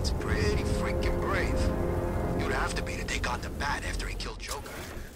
That's pretty freaking brave. You'd have to be to take on the Bat after he killed Joker.